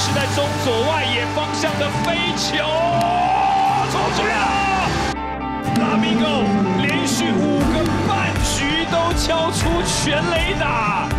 是在中左外野方向的飞球，出去了！拉米狗连续5个半局都敲出全垒打。